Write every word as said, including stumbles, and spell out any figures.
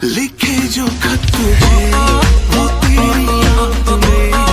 लिखे जो खत तुझे वो तेरी याद में